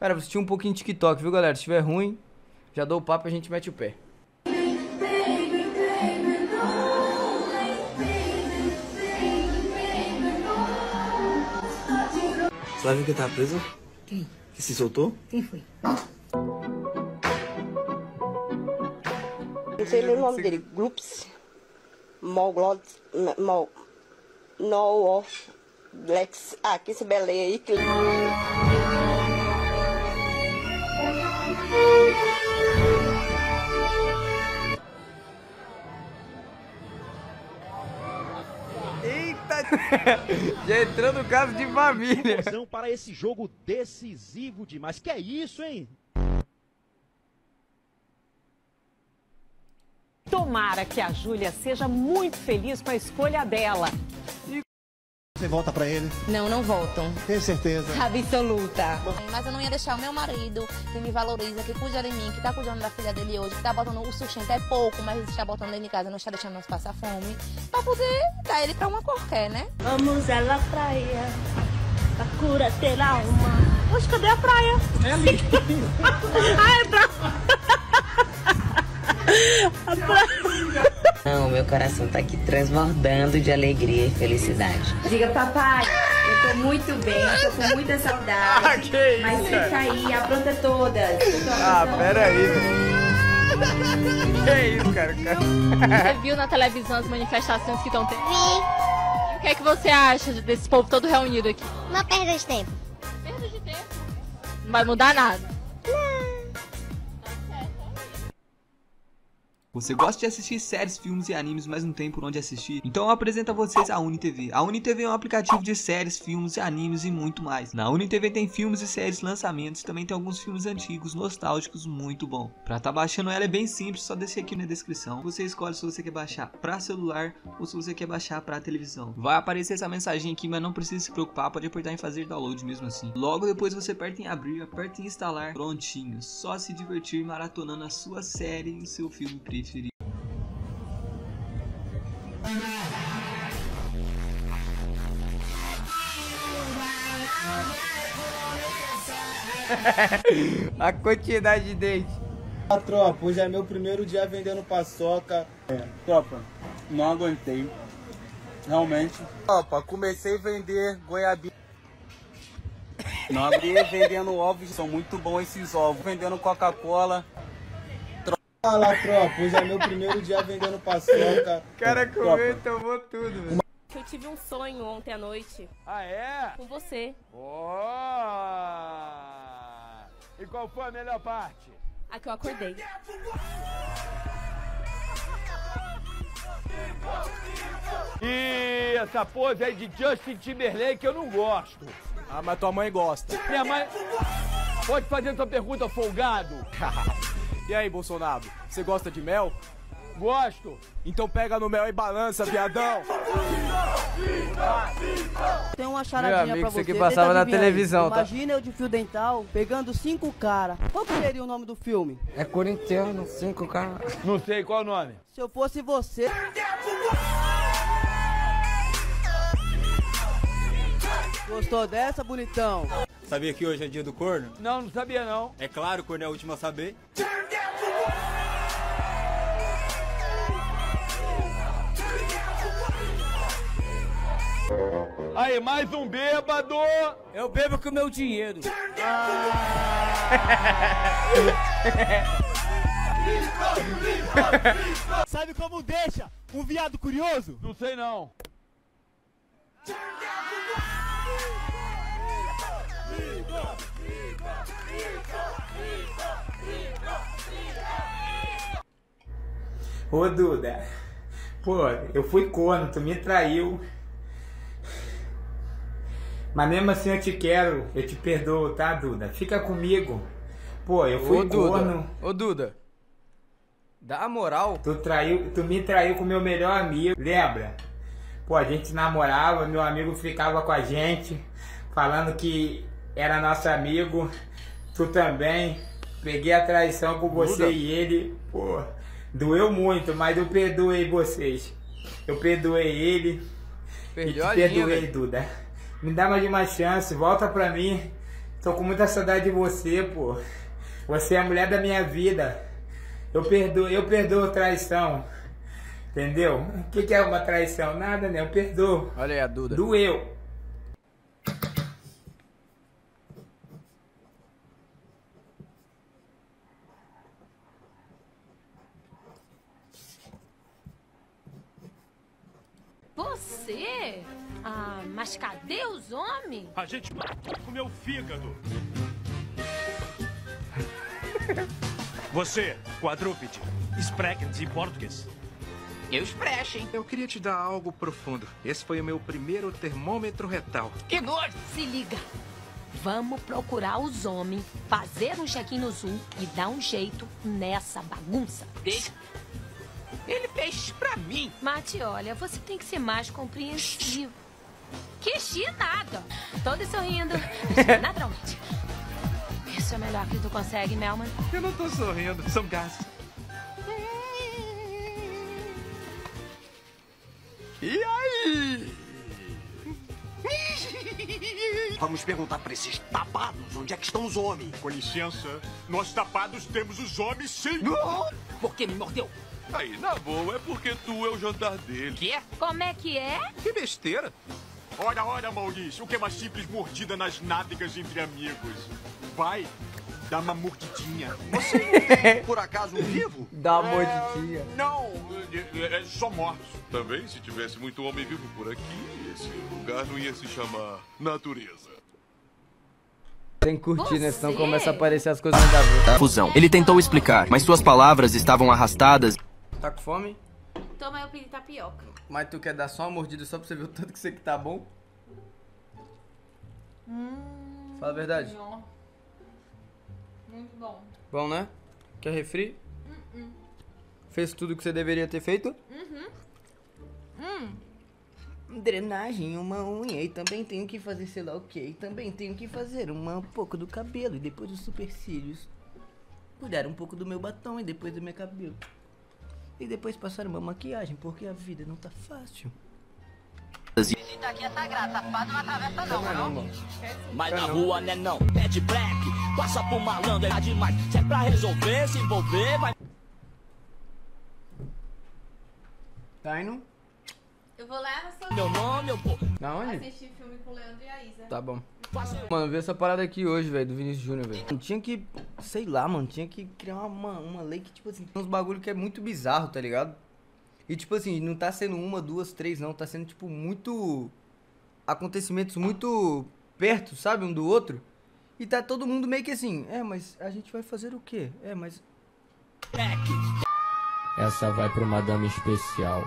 Cara, vou assistir um pouquinho de TikTok, viu, galera? Se estiver ruim, já dou o papo e a gente mete o pé. Você vai ver que tá preso? Quem? Que se soltou? Quem foi? Não sei ler o nome dele. Glups. Moglots. No. Lex. Ah, que esse beleia aí. Que... Eita! Já entrou no caso de família. Para esse jogo decisivo demais. Que é isso, hein? Tomara que a Júlia seja muito feliz com a escolha dela. Você volta pra ele? Não, não voltam. Tenho certeza. Absoluta. Mas eu não ia deixar o meu marido, que me valoriza, que cuida de mim, que tá cuidando da filha dele hoje, que tá botando o sustento, é pouco, mas está botando dentro de casa, não está deixando nós passar fome, pra poder dar ele pra uma qualquer, né? Vamos à la praia, pra cura ter alma. Poxa, cadê a praia? É ali. Ai, pra... a praia. Não, meu coração tá aqui transbordando de alegria e felicidade. Diga, papai, eu tô muito bem, tô com muita saudade. Que isso, mas fica aí, apronta todas. Pera aí, velho. Que isso, cara? Você viu na televisão as manifestações que estão tendo? Vi. E o que é que você acha desse povo todo reunido aqui? Uma perda de tempo. Perda de tempo? Não vai mudar nada. Você gosta de assistir séries, filmes e animes, mas não tem por onde assistir? Então eu apresento a vocês a UniTV. A UniTV é um aplicativo de séries, filmes, animes e muito mais. Na UniTV tem filmes e séries, lançamentos, também tem alguns filmes antigos, nostálgicos, muito bom. Pra tá baixando ela é bem simples, só descer aqui na descrição. Você escolhe se você quer baixar pra celular ou se você quer baixar pra televisão. Vai aparecer essa mensagem aqui, mas não precisa se preocupar, pode apertar em fazer download mesmo assim. Logo depois você aperta em abrir, aperta em instalar, prontinho. Só se divertir maratonando a sua série e o seu filme preferido. A quantidade de dente. Tropa, hoje é meu primeiro dia vendendo paçoca. Tropa, não aguentei. Realmente. Tropa, comecei a vender goiabinha. Não abri vendendo ovos, são muito bons esses ovos. Vendendo Coca-Cola. Fala, tropa, hoje é meu primeiro dia vendendo paçoca. O cara comeu e tomou tudo, velho. Eu tive um sonho ontem à noite. Ah, é? Com você. E qual foi a melhor parte? A que eu acordei. E essa pose aí de Justin Timberlake eu não gosto. Ah, mas tua mãe gosta. Minha mãe... Pode fazer sua pergunta, folgado? E aí, Bolsonaro, você gosta de mel? Gosto. Então pega no mel e balança, viadão. Tem uma charadinha pra você. Isso aqui passava na televisão, tá? Imagina eu de fio dental pegando 5 caras. Qual que seria o nome do filme? É corintiano, 5 caras. Não sei qual o nome. Se eu fosse você... Gostou dessa, bonitão? Sabia que hoje é dia do corno? Não, não sabia não. É claro, o corno é o último a saber. Aí, mais um bêbado. Eu bebo com o meu dinheiro. Sabe como deixa um viado curioso? Não sei não. Ô Duda, pô, eu fui corno, tu me traiu. Mas mesmo assim eu te quero, eu te perdoo, tá, Duda? Fica comigo. Pô, eu fui corno. Ô Duda, dá moral. Tu me traiu com o meu melhor amigo, lembra? Pô, a gente namorava, meu amigo ficava com a gente, falando que era nosso amigo. Tu também. Peguei a traição com você e ele, pô, doeu muito, mas eu perdoei vocês. Eu perdoei ele. Perdeu e te perdoei, Duda. Me dá mais uma chance, volta pra mim. Tô com muita saudade de você, pô. Você é a mulher da minha vida. Eu perdoo traição. Entendeu? O que é uma traição? Nada, né? Eu perdoo. Olha aí a Duda. Doeu. Você? Ah, mas cadê os homens? A gente comeu fígado. Você, quadrúpede, spreckens em português. Eu expresso. Eu queria te dar algo profundo. Esse foi o meu primeiro termômetro retal. Que nojo! Se liga. Vamos procurar os homens, fazer um check-in no Zoom e dar um jeito nessa bagunça. Ele fez pra mim. Mate, olha, você tem que ser mais compreensivo. Que nada. Todo sorrindo. Naturalmente. Isso é o melhor que tu consegue, Melman. Eu não tô sorrindo, são gases. E aí? Vamos perguntar pra esses tapados onde é que estão os homens. Com licença, nós tapados temos os homens, sim. Por que me mordeu? Aí, na boa, é porque tu é o jantar dele. Que? Como é que é? Que besteira. Olha, Maurício, o que é uma simples mordida nas nádegas entre amigos? Vai, dá uma mordidinha. Você, por acaso, vivo? Dá uma mordidinha. Não, é só mortos. Também, se tivesse muito homem vivo por aqui, esse lugar não ia se chamar natureza. Tem que curtir, né? Senão começa a aparecer as coisas nada a ver. Fusão. Ele tentou explicar, mas suas palavras estavam arrastadas. Tá com fome? Toma, eu pedi tapioca. Mas tu quer dar só uma mordida só pra você ver o tanto que isso aqui tá bom? Fala a verdade. Muito bom. Bom, né? Quer refri? Fez tudo que você deveria ter feito? Drenagem, uma unha. E também tenho que fazer sei lá o que. Também tenho que fazer um pouco do cabelo. E depois dos supercílios. Cuidar um pouco do meu batom e depois do meu cabelo. E depois passar uma maquiagem, porque a vida não tá fácil. Visita aqui é sagrado, safado não atravessa não. Mas na rua né não, pede black, passa por malandro, é demais. Se é pra resolver, se envolver, vai. Tá indo? Eu vou lá no seu Meu nome, eu vou. Da onde? assistir filme com o Leandro e a Isa. Tá bom. Mano, vi essa parada aqui hoje, velho, do Vinícius Júnior, velho. Tinha que, sei lá, mano, tinha que criar uma lei que, tipo assim, tem uns bagulho que é muito bizarro, tá ligado? E, tipo assim, não tá sendo uma, duas, três, não. Tá sendo, tipo, muito... acontecimentos muito perto, sabe, um do outro. E tá todo mundo meio que assim, mas a gente vai fazer o quê? Mas... Essa vai pra uma dama especial.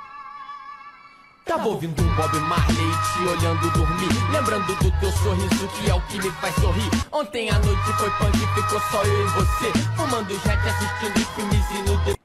Tava ouvindo um Bob Marley te olhando dormir, lembrando do teu sorriso que é o que me faz sorrir. Ontem à noite foi punk e ficou só eu e você, fumando jet, assistindo filmes e no...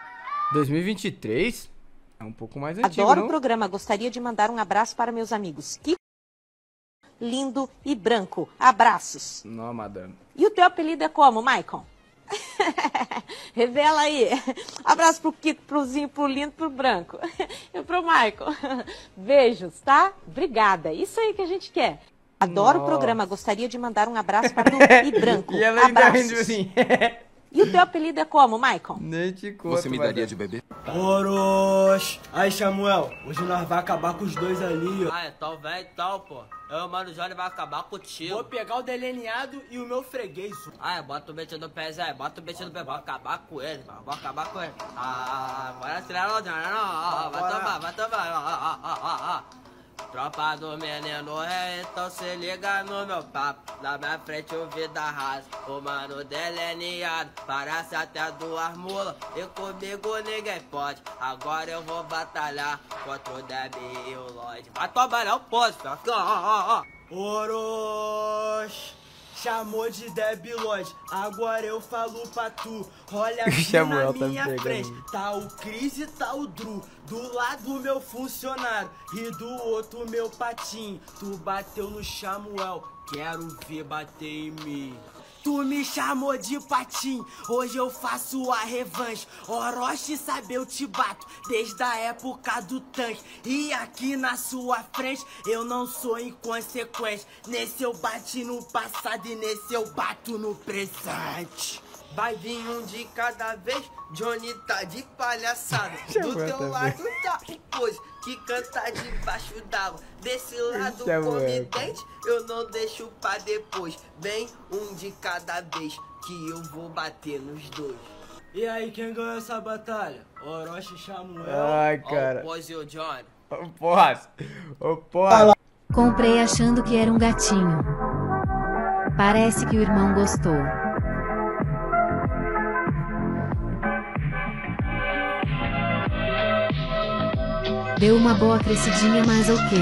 2023? É um pouco mais antigo, Adoro não? o programa, gostaria de mandar um abraço para meus amigos Kiko, Lindo e Branco. Abraços. Não, madame. E o teu apelido é como, Maicon? Revela aí. Abraço pro Kiko, pro Zinho, pro Lindo, pro Branco. E pro Maicon. Beijos, tá? Obrigada. Isso aí que a gente quer. Adoro o programa, gostaria de mandar um abraço para o Lindo e Branco. E ela ainda Abraços. rindo assim. E o teu apelido é como, Maicon? Nem te conto. Você me daria de beber? Oroz! Aí, Samuel, hoje nós vai acabar com os dois ali, ó. Ah, é tal velho e tal, pô. Eu, mano, Johnny vai acabar contigo. Vou pegar o delineado e o meu freguês. Ah, bota o beijo no pé, Zé. Bota o beijo no pé. Vou acabar com ele, mano. Vou acabar com ele. Bora tirar o Johnny, não. Vai tomar. Tropa do menino é, então se liga no meu papo. Na minha frente o vida rasa, o mano delineado. Parece até duas mulas, e comigo ninguém pode. Agora eu vou batalhar contra o Deb e o Lloyd. Vai trabalhar o posto, Oroz! Chamou de Debilóide, agora eu falo pra tu. Olha aqui Samuel na tá minha me frente, pegando. tá o Cris e tá o Drew. Do lado meu funcionário e do outro meu patinho. Tu bateu no Samuel, quero ver bater em mim. Tu Tu me chamou de patim, hoje eu faço a revanche. Orochi sabe eu te bato, desde a época do tanque. E aqui na sua frente eu não sou inconsequente. Nesse eu bati no passado e nesse eu bato no presente. Vai vir um de cada vez, Johnny tá de palhaçada. Do teu lado tá o Pose, que canta debaixo d'água. Desse lado comitente, eu não deixo pra depois. Vem um de cada vez, que eu vou bater nos dois. E aí, quem ganhou essa batalha? Orochi Samuel. Ai, cara. Ó, o Pose e o Johnny. Ô, porra. Comprei achando que era um gatinho. Parece que o irmão gostou. Deu uma boa crescidinha, mas ok.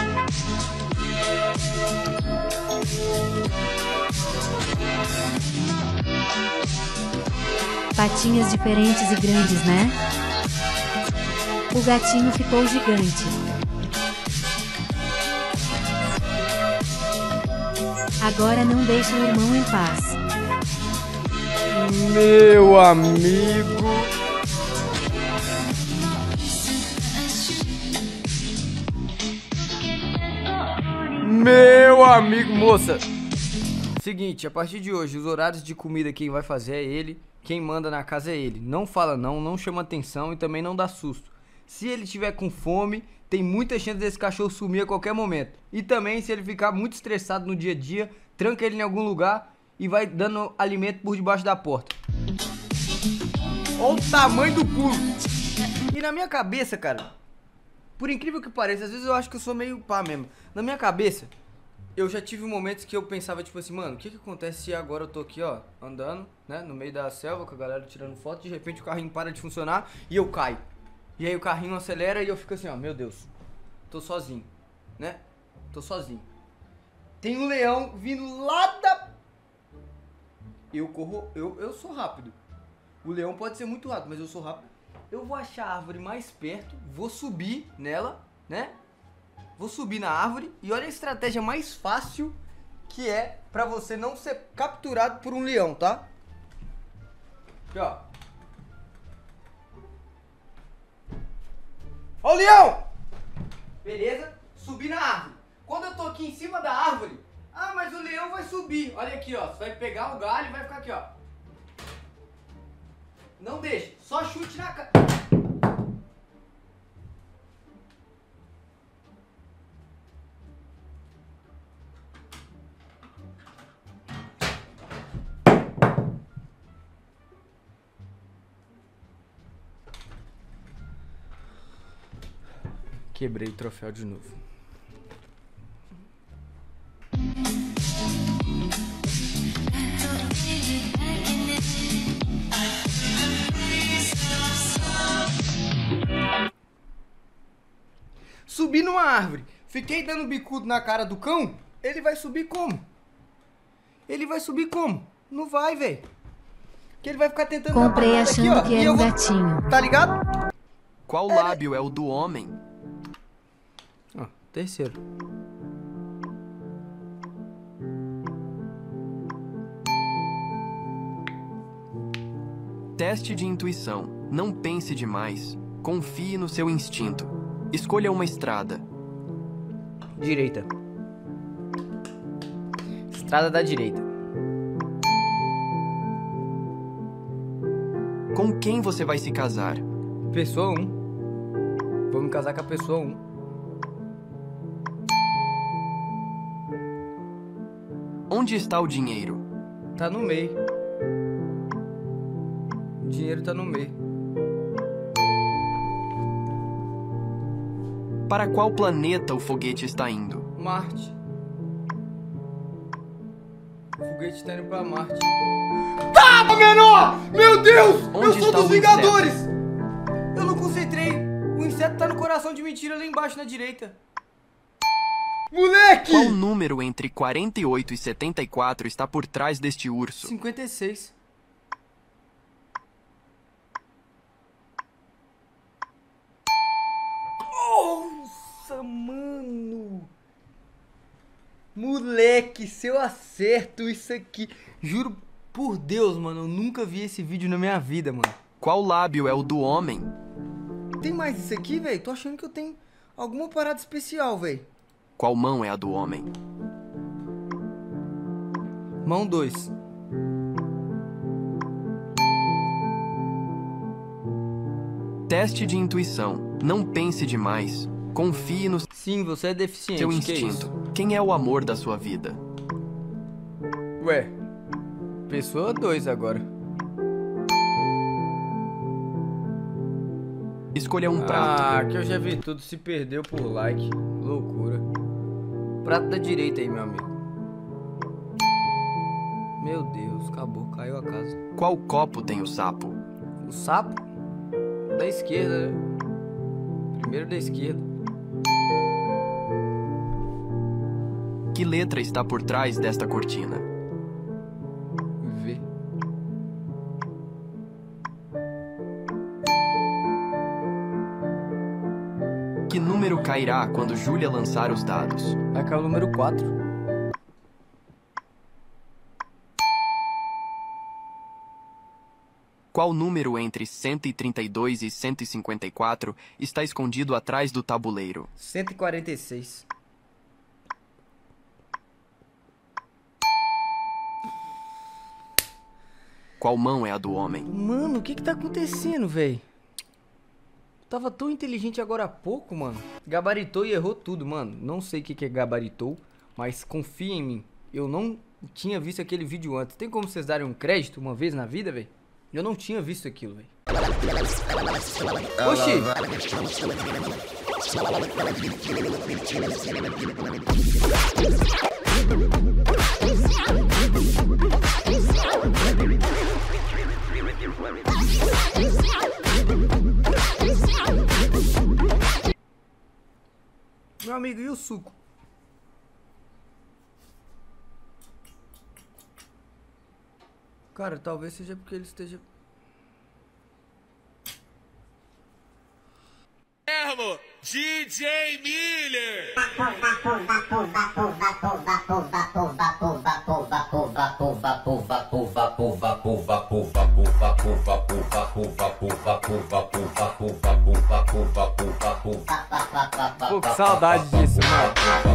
Patinhas diferentes e grandes, né? O gatinho ficou gigante. Agora não deixa o irmão em paz. Meu amigo. Meu amigo, moça. Seguinte, a partir de hoje, os horários de comida quem vai fazer é ele. Quem manda na casa é ele. Não fala não, não chama atenção e também não dá susto. Se ele tiver com fome, tem muita chance desse cachorro sumir a qualquer momento. E também, se ele ficar muito estressado no dia a dia, tranca ele em algum lugar e vai dando alimento por debaixo da porta. Olha o tamanho do pulo. E na minha cabeça, cara, por incrível que pareça, às vezes eu acho que eu sou meio pá mesmo. Na minha cabeça, eu já tive momentos que eu pensava, tipo assim, mano, o que acontece se agora eu tô aqui, ó, andando, né, no meio da selva, com a galera tirando foto, de repente o carrinho para de funcionar e eu caio. E aí o carrinho acelera e eu fico assim, ó, meu Deus, tô sozinho, né, tô sozinho. Tem um leão vindo lá da... Eu corro, eu sou rápido. O leão pode ser muito rápido, mas eu sou rápido. Eu vou achar a árvore mais perto, vou subir nela, né? Vou subir na árvore e olha a estratégia mais fácil que é pra você não ser capturado por um leão, tá? Aqui, ó. Ó o leão! Beleza? Subi na árvore. Quando eu tô aqui em cima da árvore, ah, mas o leão vai subir. Olha aqui, ó. Você vai pegar o galho e vai ficar aqui, ó. Não deixa, só chute na cara. Quebrei o troféu de novo. Subi numa árvore, fiquei dando bicudo na cara do cão, ele vai subir como? Ele vai subir como? Não vai, velho. Que ele vai ficar tentando... Comprei achando aqui, que era um gatinho. Tá ligado? Qual lábio é o do homem? Ó, terceiro. Teste de intuição. Não pense demais. Confie no seu instinto. Escolha uma estrada. Direita. Estrada da direita. Com quem você vai se casar? Pessoa 1. Vou me casar com a pessoa 1. Onde está o dinheiro? Tá no meio. O dinheiro tá no meio. Para qual planeta o foguete está indo? Marte. O foguete tá indo pra Marte. Tá, menor! Meu Deus! Onde eu sou está dos o Vingadores! Eu não concentrei. O inseto tá no coração de mentira lá embaixo na direita. Moleque! Qual número entre 48 e 74 está por trás deste urso? 56. Nossa, mano! Moleque, se eu acerto isso aqui... Juro por Deus, mano, eu nunca vi esse vídeo na minha vida, mano. Qual lábio é o do homem? Tem mais isso aqui, velho? Tô achando que eu tenho alguma parada especial, velho. Qual mão é a do homem? Mão 2. Teste de intuição. Não pense demais. Confie no Sim, você é deficiente. seu que instinto. isso? Quem é o amor da sua vida? Ué, pessoa 2 agora. Escolha um prato. Ah, que eu já vi tudo, se perdeu por like. Loucura. Prato da direita aí, meu amigo. Meu Deus, acabou, caiu a casa. Qual copo tem o sapo? O sapo? Da esquerda, né? Primeiro da esquerda. Que letra está por trás desta cortina? V. Que número cairá quando Júlia lançar os dados? Vai cair o número 4. Qual número entre 132 e 154 está escondido atrás do tabuleiro? 146. Qual mão é a do homem? Mano, o que tá acontecendo, velho? Tava tão inteligente agora há pouco, mano. Gabaritou e errou tudo, mano. Não sei o que é gabaritou, mas confia em mim. Eu não tinha visto aquele vídeo antes. Tem como vocês darem um crédito uma vez na vida, velho? Eu não tinha visto aquilo, velho. Oxi! Meu amigo, e o suco? Cara, talvez seja porque ele esteja... DJ Miller! Pô, que saudade disso, mano.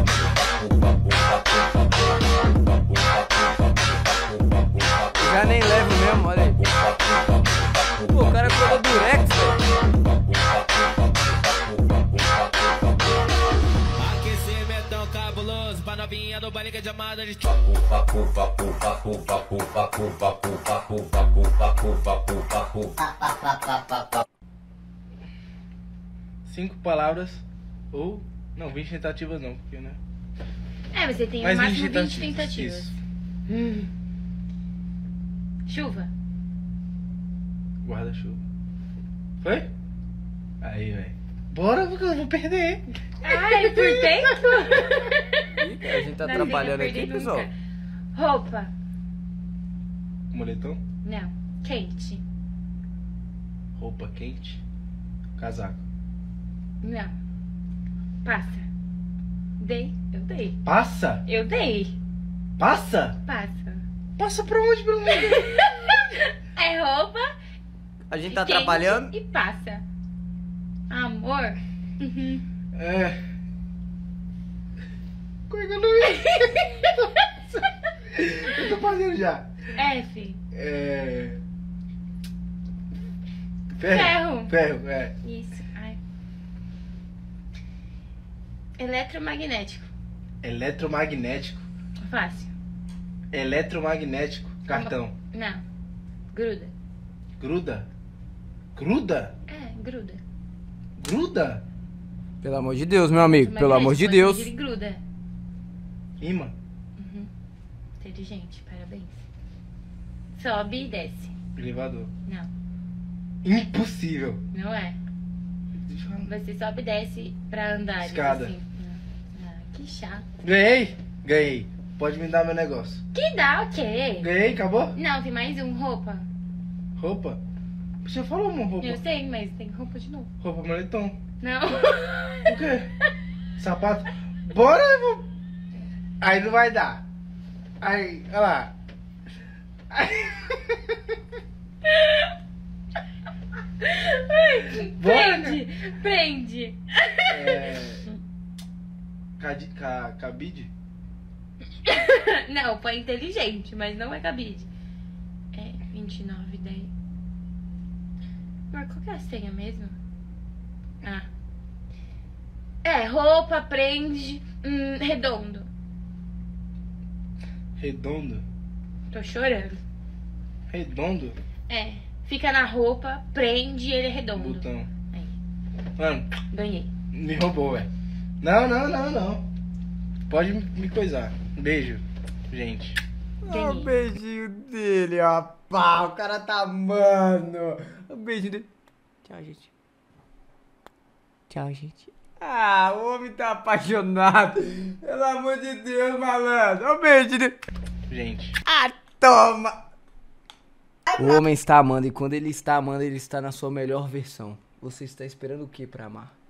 Já nem levo mesmo, olha aí. Pô, o cara pegou durex, velho. Aquecimentão cabuloso pra novinha do baile que é chamada de... 5 palavras ou... Não, 20 tentativas não, porque, né? É, você tem Mais no máximo 20 20 tentativas. Isso. Chuva. Guarda-chuva. Foi? Aí, velho. Bora, porque eu vou perder. Ai, por tempo? A gente tá atrapalhando aqui, pessoal. Roupa. Moletom? Não. Quente. Roupa quente. Casaco. Não. Passa. Dei. Eu dei. Passa? Eu dei. Passa? Passa. Passa pra onde, pelo menos? É roupa. A gente tá quente atrapalhando? E passa. Amor. Uhum. É. Como é que eu não ia? Eu tô fazendo já. F. É. Ferro. Ferro, é. Isso. Ai. Eletromagnético. Eletromagnético. Fácil. Eletromagnético. Cartão. Não. Gruda. Gruda? Gruda? É, gruda. Gruda? Pelo amor de Deus, meu amigo. Pelo amor de Deus. Ele gruda. Imã. Uhum. Inteligente, parabéns. Sobe e desce. Elevador. Não. Impossível. Não é. Você sobe e desce pra andar. Escada. Assim. Ah, que chato. Ganhei? Ganhei. Pode me dar meu negócio. Que dá o quê? Ganhei? Acabou? Não, tem mais um. Roupa. Roupa? Você falou uma roupa. Eu sei, mas tem roupa de novo. Roupa moletom. Não. O quê? Sapato? Bora, eu vou... Aí não vai dar. Aí, olha lá. Prende. Cabide? Não, foi inteligente, mas não é cabide. É 29, 10. Mas qual que é a senha mesmo? Ah. É, roupa, prende, redondo. Redondo? Tô chorando. Redondo? É, fica na roupa, prende e ele é redondo. Botão. Aí. Mano, Ganhei. me roubou, velho. Não. Pode me coisar. Beijo, gente. Olha o beijinho dele, ó. Pá, o cara tá amando. O beijinho dele. Tchau, gente. Tchau, gente. Ah, o homem tá apaixonado. Pelo amor de Deus, malandro. Olha o beijinho dele. Gente. Ah, toma. O homem está amando e quando ele está amando, ele está na sua melhor versão. Você está esperando o que pra amar?